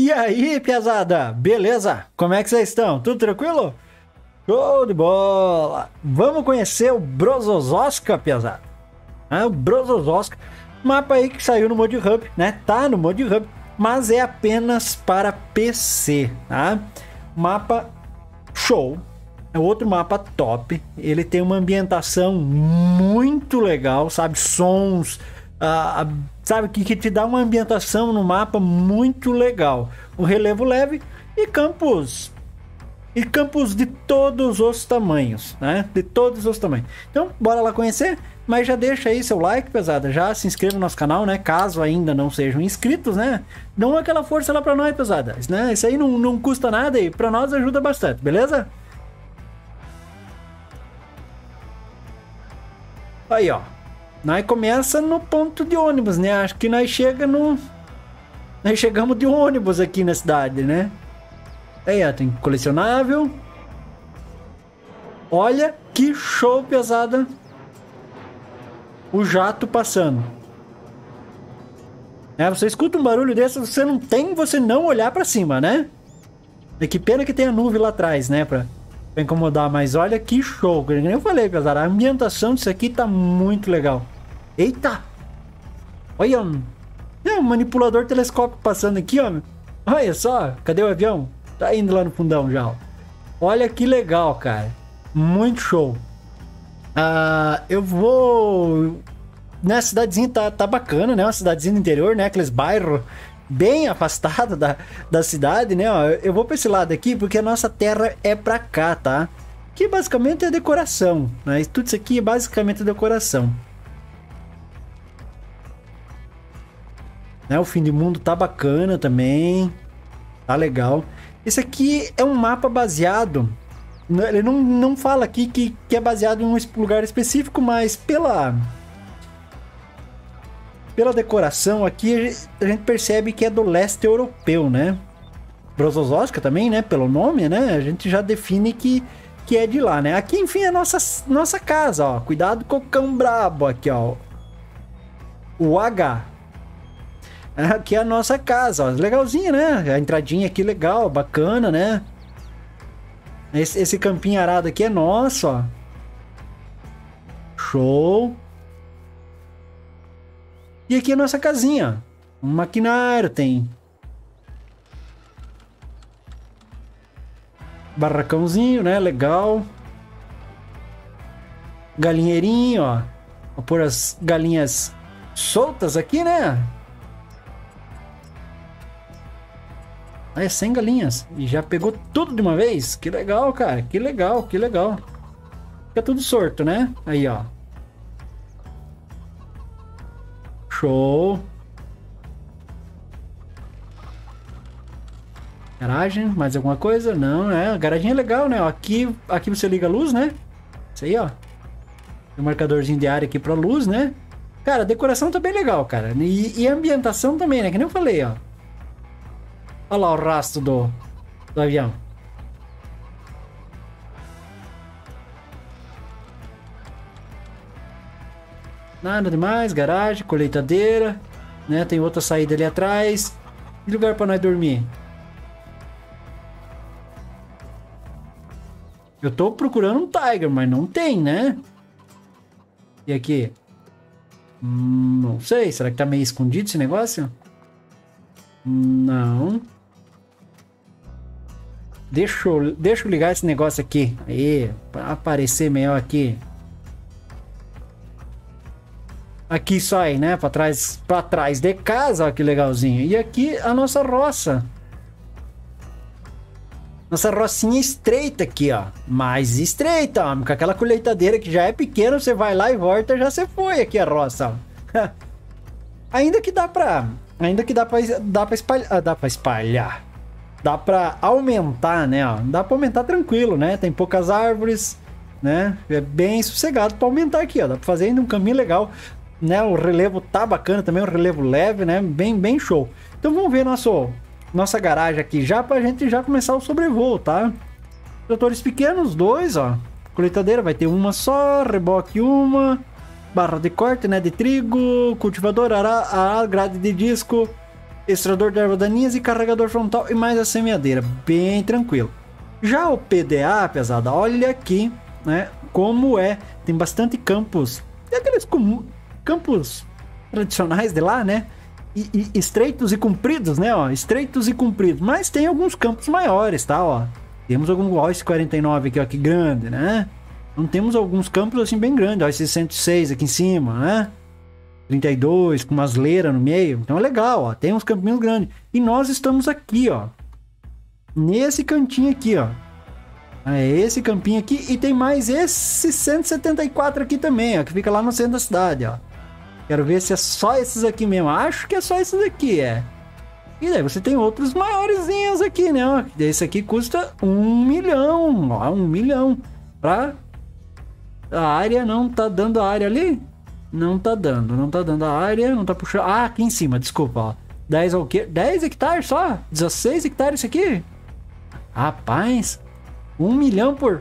E aí, piazada? Beleza? Como é que vocês estão? Tudo tranquilo? Show de bola! Vamos conhecer o Bros-o-Zosca, piazada. O Bros-o-Zosca, mapa aí que saiu no Mod Hub, né? Tá no Mod Hub, mas é apenas para PC, tá? Mapa show. É outro mapa top. Ele tem uma ambientação muito legal, sabe? Sons, sabe? Que te dá uma ambientação no mapa muito legal. O relevo leve e campos. E campos de todos os tamanhos, né? De todos os tamanhos. Então, bora lá conhecer. Mas já deixa aí seu like, pesada. Já se inscreva no nosso canal, né? Caso ainda não sejam inscritos, né? Dão aquela força lá pra nós, pesada. Né? Isso aí não custa nada e pra nós ajuda bastante, beleza? Aí, ó. Nós começa no ponto de ônibus, né? Acho que nós chegamos de ônibus aqui na cidade, né? Aí, ó, tem colecionável. Olha que show, pesada. O jato passando. Você escuta um barulho desse, você não olhar pra cima, né? E que pena que tem a nuvem lá atrás, né? Pra incomodar, mas olha que show. Como eu falei, pesada, a ambientação disso aqui tá muito legal. Eita! Olha, um manipulador telescópio passando aqui, ó. Olha só, cadê o avião? Tá indo lá no fundão já, ó. Olha que legal, cara. Muito show. Eu vou... Na cidadezinha tá bacana, né? Uma cidadezinha do interior, né? Aqueles bairros bem afastados da cidade, né? Ó, eu vou pra esse lado aqui porque a nossa terra é pra cá, tá? Que basicamente é decoração, né? Tudo isso aqui é basicamente decoração. O fim do mundo tá bacana também. Tá legal. Esse aqui é um mapa baseado... Ele não fala aqui que é baseado em um lugar específico, mas pela decoração aqui a gente percebe que é do leste europeu, né? Bros-o-Zosca também, né? Pelo nome, né? A gente já define que é de lá, né? Aqui, enfim, é nossa casa, ó. Cuidado com o cão brabo aqui, ó. O H. Aqui é a nossa casa, ó. Legalzinha, né? A entradinha aqui legal, bacana, né? Esse campinho arado aqui é nosso, ó. Show. E aqui é a nossa casinha. Um maquinário tem. Barracãozinho, né? Legal. Galinheirinho, ó. Vou pôr as galinhas soltas aqui, né? É 100 galinhas. E já pegou tudo de uma vez? Que legal, cara. Que legal, que legal. Fica tudo sorto, né? Aí, ó. Show. Garagem, mais alguma coisa? Não, a garagem é legal, né? Aqui você liga a luz, né? Isso aí, ó. Tem um marcadorzinho de área aqui pra luz, né? Cara, a decoração tá bem legal, cara. E a ambientação também, né? Que nem eu falei, ó. Olha lá o rastro do avião. Nada demais, garagem, colheitadeira, né? Tem outra saída ali atrás. E lugar para nós dormir. Eu tô procurando um Tiger, mas não tem, né? E aqui? Não sei, será que tá meio escondido esse negócio? Não. Deixa eu ligar esse negócio aqui. Aí, para aparecer melhor aqui. Aqui sai, né? Para trás de casa, ó, que legalzinho. E aqui a nossa roça. Nossa rocinha estreita aqui, ó. Mais estreita, ó. Com aquela colheitadeira que já é pequena, você vai lá e volta, já você foi aqui a roça, ó. Ainda que dá pra espalhar. Dá pra espalhar. Dá pra aumentar, né? Ó. Dá pra aumentar tranquilo, né? Tem poucas árvores, né? É bem sossegado pra aumentar aqui, ó. Dá pra fazer ainda um caminho legal, né? O relevo tá bacana também, um relevo leve, né? Bem show. Então vamos ver nossa garagem aqui já pra gente já começar o sobrevoo, tá? Tratores pequenos, 2, ó. Colheitadeira vai ter uma só, reboque uma, barra de corte, né? De trigo, cultivador, grade de disco, extrator de ervas daninhas e carregador frontal e mais a semeadeira. Bem tranquilo. Já o PDA, pesada, olha aqui, né? Como é. Tem bastante campos. E aqueles campos tradicionais de lá, né? E estreitos e compridos, né? Ó, estreitos e compridos. Mas tem alguns campos maiores, tá? Ó, temos algum OS 49 aqui, ó, que grande, né? Então temos alguns campos assim bem grandes. OS 106 aqui em cima, né? 32 com umas leiras no meio. Então é legal, ó. Tem uns campinhos grandes. E nós estamos aqui, ó. Nesse cantinho aqui, ó. É esse campinho aqui. E tem mais esse 174 aqui também, ó. Que fica lá no centro da cidade, ó. Quero ver se é só esses aqui mesmo. Acho que é só esses aqui, é. E daí você tem outros maiorzinhos aqui, né? Ó. Esse aqui custa 1 milhão. Ó, 1 milhão. Pra... A área não tá dando a área ali? Não tá dando. Não tá dando a área. Não tá puxando. Ah, aqui em cima, desculpa, ó. 10 ao quê? 10 hectares só? 16 hectares isso aqui? Rapaz. 1 milhão por...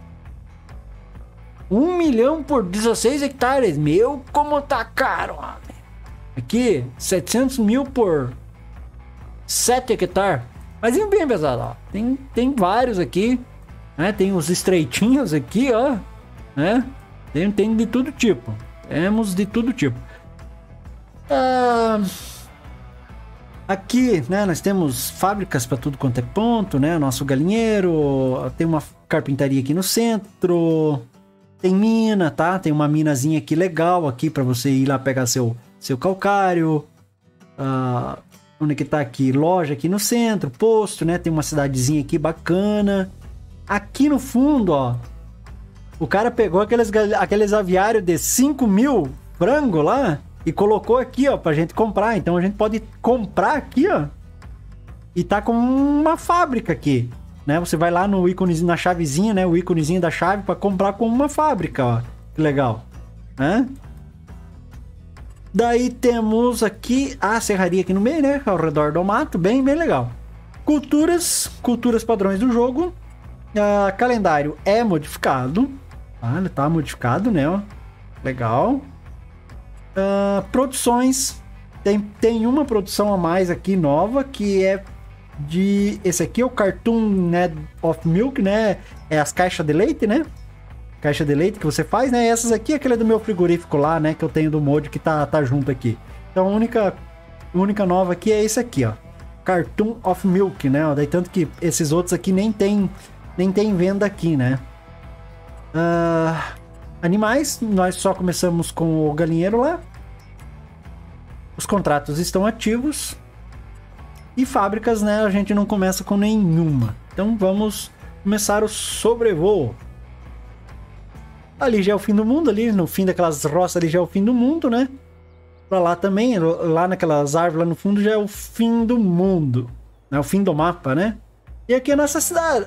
1 milhão por 16 hectares. Meu, como tá caro, homem. Aqui, 700 mil por 7 hectares. Mas bem pesado, ó. Tem vários aqui. Né? Tem os estreitinhos aqui, ó. Né? Tem de todo tipo. Temos de todo tipo. Aqui, né, nós temos fábricas para tudo quanto é ponto, né? Nosso galinheiro. Tem uma carpintaria aqui no centro. Tem mina, tá? Tem uma minazinha aqui legal aqui para você ir lá pegar seu calcário. Onde que tá aqui? Loja aqui no centro, posto, né? Tem uma cidadezinha aqui bacana. Aqui no fundo, ó. O cara pegou aqueles aviários de 5 mil frango lá e colocou aqui, ó, pra gente comprar. Então a gente pode comprar aqui, ó. E tá com uma fábrica aqui. Né? Você vai lá no íconezinho, na chavezinha, né? O íconezinho da chave para comprar com uma fábrica, ó. Que legal, né? Daí temos aqui a serraria aqui no meio, né? Ao redor do mato, bem legal. Culturas padrões do jogo. Calendário é modificado. Ele tá modificado, né? Ó. Legal. Produções. Tem uma produção a mais aqui nova que é esse aqui é o Cartoon, né, of Milk, né? É as caixas de leite, né? Caixa de leite que você faz, né? Essas aqui, aquele do meu frigorífico lá, né? Que eu tenho do mod que tá junto aqui. Então a única nova aqui é esse aqui, ó. Cartoon of Milk, né? Daí tanto que esses outros aqui nem tem venda aqui, né? Animais, nós só começamos com o galinheiro lá. Os contratos estão ativos. E fábricas, né, a gente não começa com nenhuma. Então vamos começar o sobrevoo. Ali já é o fim do mundo, ali no fim daquelas roças ali já é o fim do mundo, né? Pra lá também, lá naquelas árvores lá no fundo já é o fim do mundo. É o fim do mapa, né? E aqui é a nossa cidade.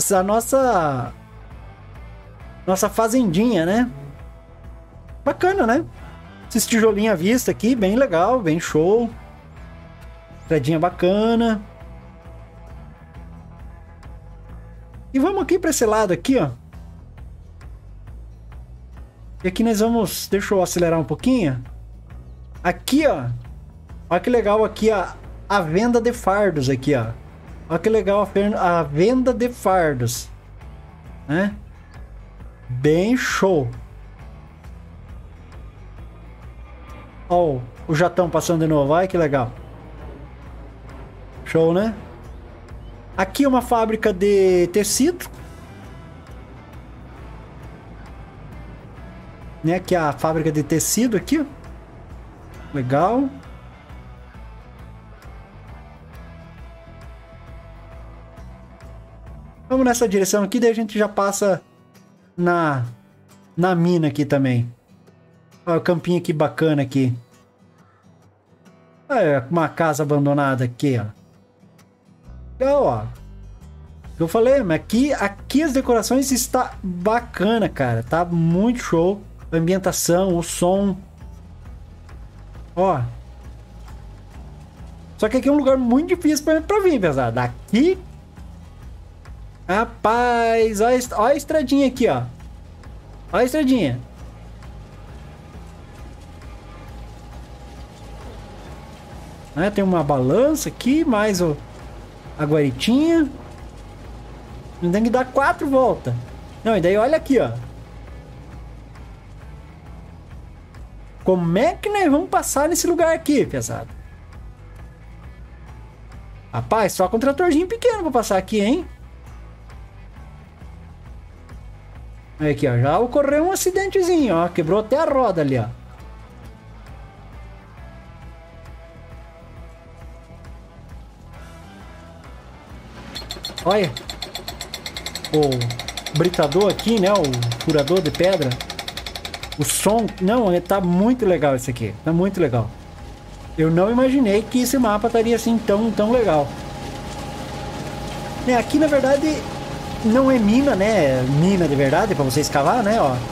Nossa fazendinha, né? Bacana, né? Esses tijolinhos à vista aqui, bem legal, bem show. Estradinha bacana. E vamos aqui para esse lado aqui, ó. E aqui nós vamos... Deixa eu acelerar um pouquinho. Aqui, ó. Olha que legal aqui, ó. A venda de fardos aqui, ó. Olha que legal a venda de fardos. Né? Bem show. Ó, o jatão passando de novo. Olha que legal. Show, né? Aqui é uma fábrica de tecido. Né? Aqui é a fábrica de tecido aqui, ó. Legal. Vamos nessa direção aqui, daí a gente já passa na mina aqui também. Olha o campinho aqui bacana aqui. Olha uma casa abandonada aqui, ó. Legal, ó. Eu falei, mas aqui as decorações está bacana, cara. Tá muito show. A ambientação, o som. Ó. Só que aqui é um lugar muito difícil pra vir, pesado. Aqui. Rapaz, olha a estradinha aqui, ó. Olha a estradinha. Né? Tem uma balança aqui, mais a guaritinha. Tem que dar 4 voltas. Não, e daí olha aqui, ó. Como é que nós vamos passar nesse lugar aqui, pesado? Rapaz, só com um tratorzinho pequeno pra passar aqui, hein? Olha aqui, ó. Já ocorreu um acidentezinho, ó. Quebrou até a roda ali, ó. Olha. O britador aqui, né? O furador de pedra. O som... Não, tá muito legal esse aqui. Tá muito legal. Eu não imaginei que esse mapa estaria assim tão legal. Aqui, na verdade, não é mina, né? Mina de verdade, pra você escavar, né? Ó.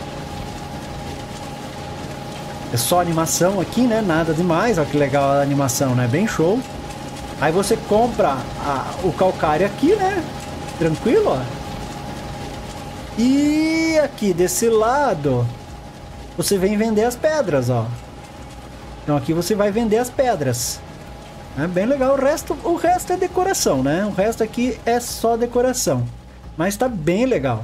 É só animação aqui, né? Nada demais. Ó, que legal a animação, né? Bem show. Aí você compra o calcário aqui, né? Tranquilo, ó. E aqui desse lado você vem vender as pedras, ó. Então aqui você vai vender as pedras. É bem legal. O resto é decoração, né? O resto aqui é só decoração. Mas tá bem legal.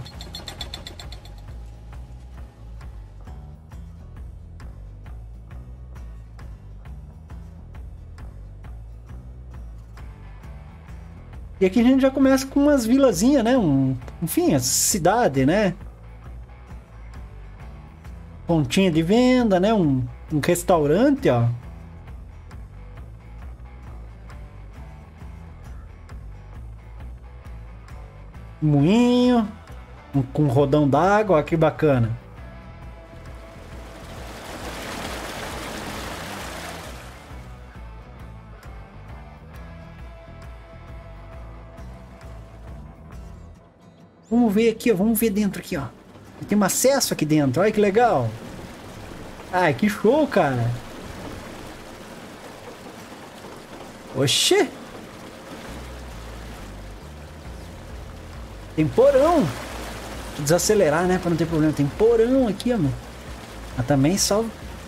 E aqui a gente já começa com umas vilazinhas, né? Enfim, a cidade, né? Pontinha de venda, né? Um restaurante, ó. Moinho. Com rodão d'água, ó, que bacana. Vamos ver aqui, ó. Vamos ver dentro aqui, ó. Tem um acesso aqui dentro. Olha que legal. Ai, que show, cara. Oxê. Tem porão. Vou desacelerar, né? Pra não ter problema. Tem porão aqui, ó, mano. Mas também só...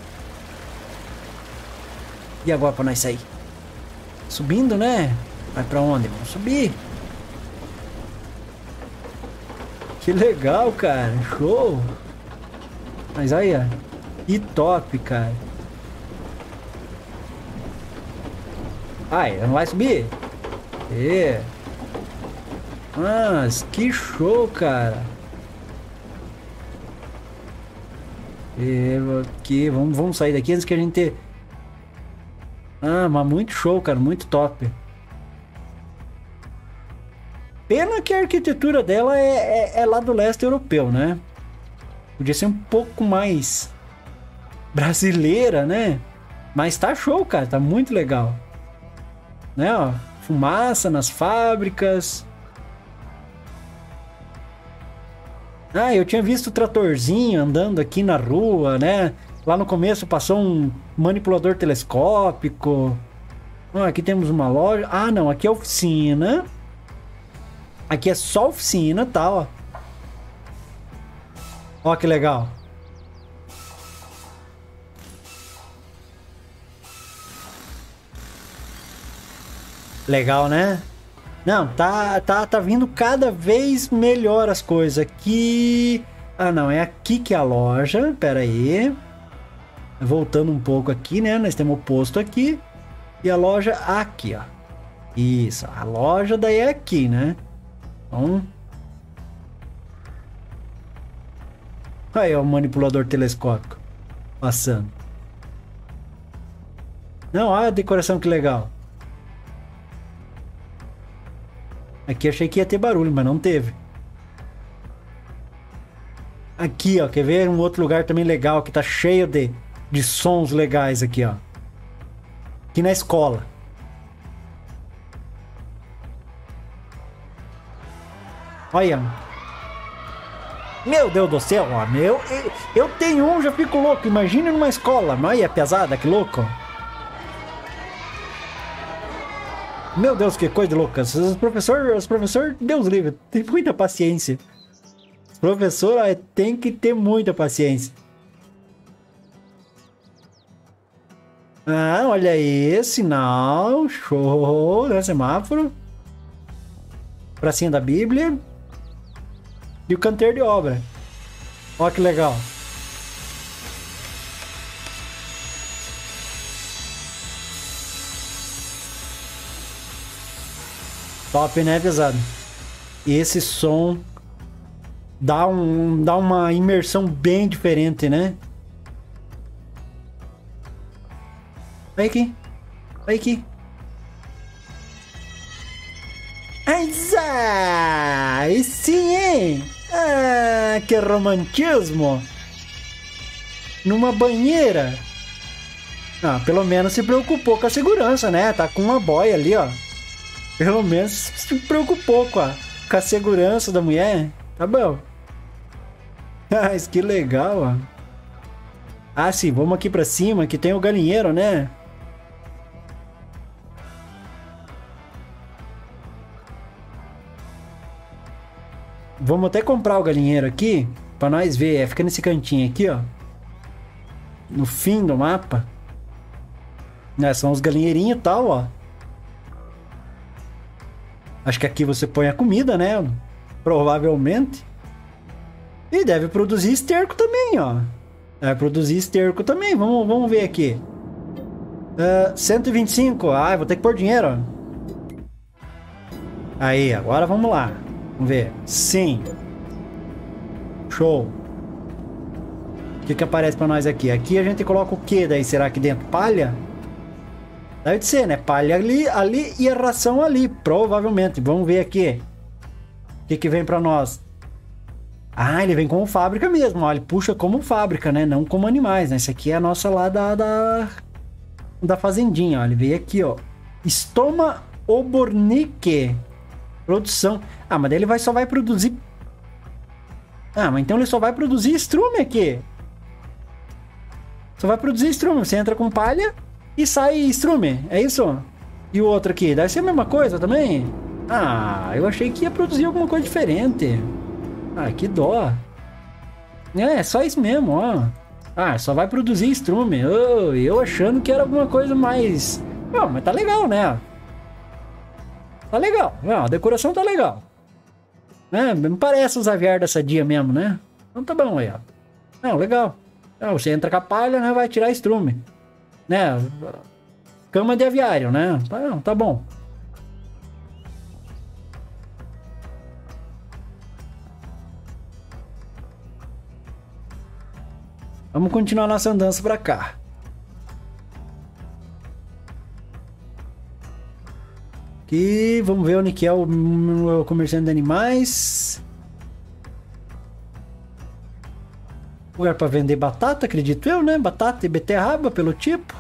E agora pra nós sair? Subindo, né? Vai pra onde? Vamos subir. Que legal, cara. Show. Mas aí, ó. Que top, cara. Ai, não vai subir? É. Mas que show, cara. Aqui, vamos sair daqui antes que a gente... Ah, mas muito show, cara. Muito top. Pena que a arquitetura dela é lá do leste europeu, né? Podia ser um pouco mais brasileira, né? Mas tá show, cara. Tá muito legal. Né, ó. Fumaça nas fábricas. Ah, eu tinha visto o tratorzinho andando aqui na rua, né? Lá no começo passou um manipulador telescópico. Ah, aqui temos uma loja. Ah, não. Aqui é oficina. Aqui é só oficina, tá, ó. Ó que legal. Legal, né? Não, tá vindo cada vez melhor as coisas. Aqui... Ah, não, é aqui que é a loja. Pera aí. Voltando um pouco aqui, né? Nós temos o posto aqui. E a loja aqui, ó. Isso, a loja daí é aqui, né? Então... Aí, ó, o manipulador telescópico. Passando. Não, olha a decoração que legal. Aqui achei que ia ter barulho, mas não teve. Aqui, ó, quer ver um outro lugar também legal que tá cheio de sons legais aqui, ó. Aqui na escola. Olha. Meu Deus do céu, ó, eu tenho um, já fico louco. Imagina numa escola. Olha, é pesada, que louco. Meu Deus, que coisa louca. Os professores, Deus livre, tem muita paciência. Os professores tem que ter muita paciência. Ah, olha aí, sinal, show, né? Semáforo. Pracinha da Bíblia. E o canteiro de obra. Ó que legal. Top, né, pesado? E esse som dá uma imersão bem diferente, né? Olha aqui. Olha aqui. Ai, sim, hein? Ah, que romantismo! Numa banheira. Ah, pelo menos se preocupou com a segurança, né? Tá com uma boia ali, ó. Pelo menos se preocupou com a segurança da mulher. Tá bom. Mas que legal, ó. Ah, sim, vamos aqui pra cima, que tem o galinheiro, né? Vamos até comprar o galinheiro aqui, pra nós ver. Fica nesse cantinho aqui, ó. No fim do mapa. Né, são os galinheirinhos e tal, ó. Acho que aqui você põe a comida, né? Provavelmente. E deve produzir esterco também, ó. Deve produzir esterco também. Vamos ver aqui. 125. Ah, vou ter que pôr dinheiro, ó. Aí, agora vamos lá. Vamos ver. Sim. Show. O que aparece pra nós aqui? Aqui a gente coloca o que daí? Será que dentro? Palha? Deve ser, né? Palha ali e a ração ali. Provavelmente. Vamos ver aqui. O que vem pra nós? Ah, ele vem como fábrica mesmo. Ó. Ele puxa como fábrica, né? Não como animais, né? Esse aqui é a nossa lá da fazendinha. Ó. Ele veio aqui, ó. Estoma Obornique. Produção. Ah, mas daí ele só vai produzir... Ah, mas então ele só vai produzir estrume aqui. Só vai produzir estrume. Você entra com palha e sai estrume. É isso? E o outro aqui? Deve ser a mesma coisa também? Ah, eu achei que ia produzir alguma coisa diferente. Ah, que dó. É só isso mesmo, ó. Ah, só vai produzir estrume. Oh, eu achando que era alguma coisa mais... Oh, mas tá legal, né? Tá legal. Não, a decoração tá legal. Me parece os aviar da Sadia mesmo, né? Então tá bom aí, ó. Não, legal. Então, você entra com a palha, né? Vai tirar estrume. Né? Cama de aviário, né? Tá bom. Vamos continuar nossa andança pra cá. Aqui, vamos ver onde que é o comerciante de animais. Lugar para vender batata, acredito eu, né? Batata e beterraba, pelo tipo.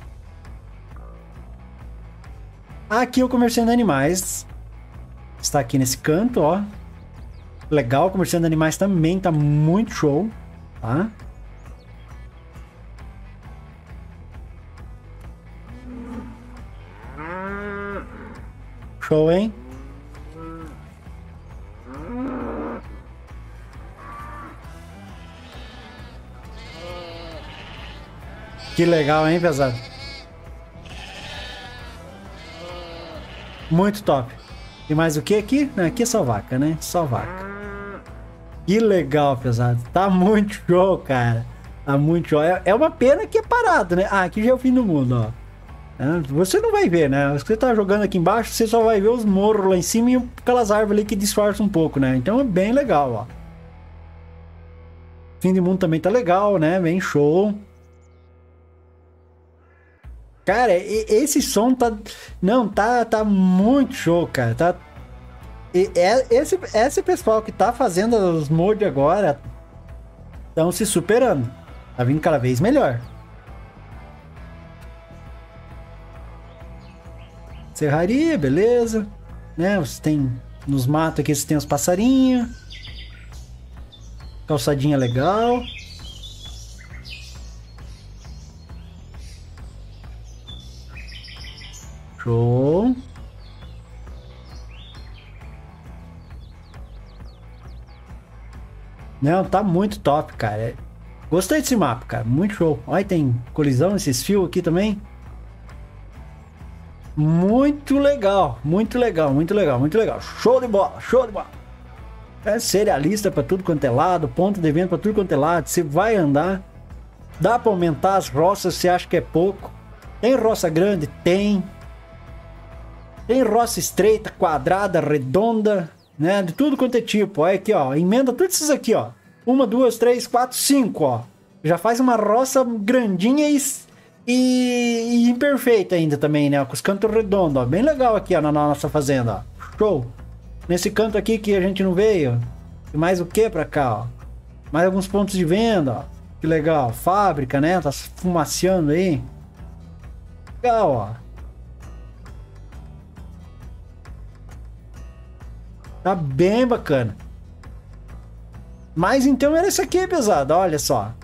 Aqui é o comerciante de animais. Está aqui nesse canto, ó. Legal, o comerciante de animais também tá muito show, tá? Show, hein? Que legal, hein, pesado? Muito top. E mais o que aqui? Não, aqui é só vaca, né? Só vaca. Que legal, pesado. Tá muito show, cara. Tá muito show. É uma pena que é parado, né? Ah, aqui já é o fim do mundo, ó. Você não vai ver, né? Você tá jogando aqui embaixo, você só vai ver os morros lá em cima e aquelas árvores ali que disfarçam um pouco, né? Então é bem legal, ó. Fim de mundo também tá legal, né? Bem show. Cara, esse som tá... Não, tá muito show, cara. Tá... Esse pessoal que tá fazendo os mods agora estão se superando. Tá vindo cada vez melhor. Serraria, beleza. Né? Você tem... Nos matos aqui você tem os passarinhos. Calçadinha legal. Show. Não, tá muito top, cara. Gostei desse mapa, cara. Muito show. Olha, tem colisão nesses fios aqui também. Muito legal, muito legal, muito legal, muito legal. Show de bola, show de bola. É cerealista para tudo quanto é lado, ponto de venda para tudo quanto é lado. Você vai andar, dá para aumentar as roças, você acha que é pouco. Tem roça grande? Tem. Tem roça estreita, quadrada, redonda, né? De tudo quanto é tipo. Olha aqui, ó. Emenda tudo isso aqui, ó. 1, 2, 3, 4, 5, ó. Já faz uma roça grandinha e imperfeita ainda também, né? Com os cantos redondos, ó. Bem legal aqui, ó, na nossa fazenda, ó. Show. Nesse canto aqui que a gente não veio. E mais o que pra cá, ó? Mais alguns pontos de venda, ó. Que legal. Fábrica, né? Tá fumaciando aí. Legal, ó. Tá bem bacana. Mas então era isso aqui, pesado. Olha só.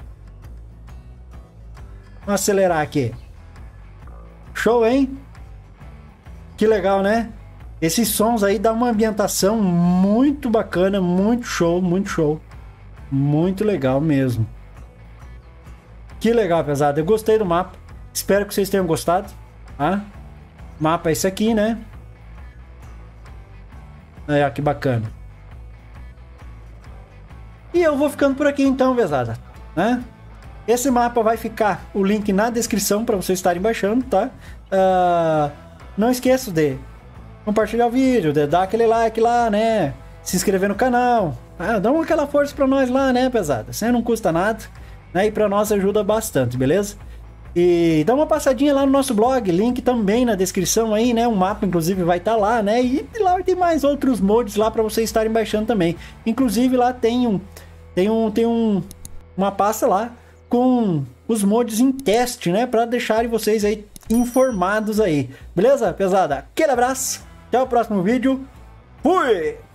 Vamos acelerar aqui. Show, hein? Que legal, né? Esses sons aí dão uma ambientação muito bacana, muito show, muito show. Muito legal mesmo. Que legal, pesado. Eu gostei do mapa. Espero que vocês tenham gostado. Ah, mapa é esse aqui, né? É, que bacana. E eu vou ficando por aqui então, pesada, né? Esse mapa vai ficar o link na descrição para vocês estarem baixando, tá? Não esqueça de compartilhar o vídeo, de dar aquele like lá, né? Se inscrever no canal. Dá aquela força para nós lá, né, pesada? Isso aí não custa nada, né? E para nós ajuda bastante, beleza? E dá uma passadinha lá no nosso blog, link também na descrição aí, né? O mapa, inclusive, vai estar lá, né? E lá tem mais outros mods lá para vocês estarem baixando também. Inclusive, lá tem uma pasta lá com os mods em teste, né? Para deixarem vocês aí informados aí. Beleza, pesada? Aquele abraço, até o próximo vídeo. Fui!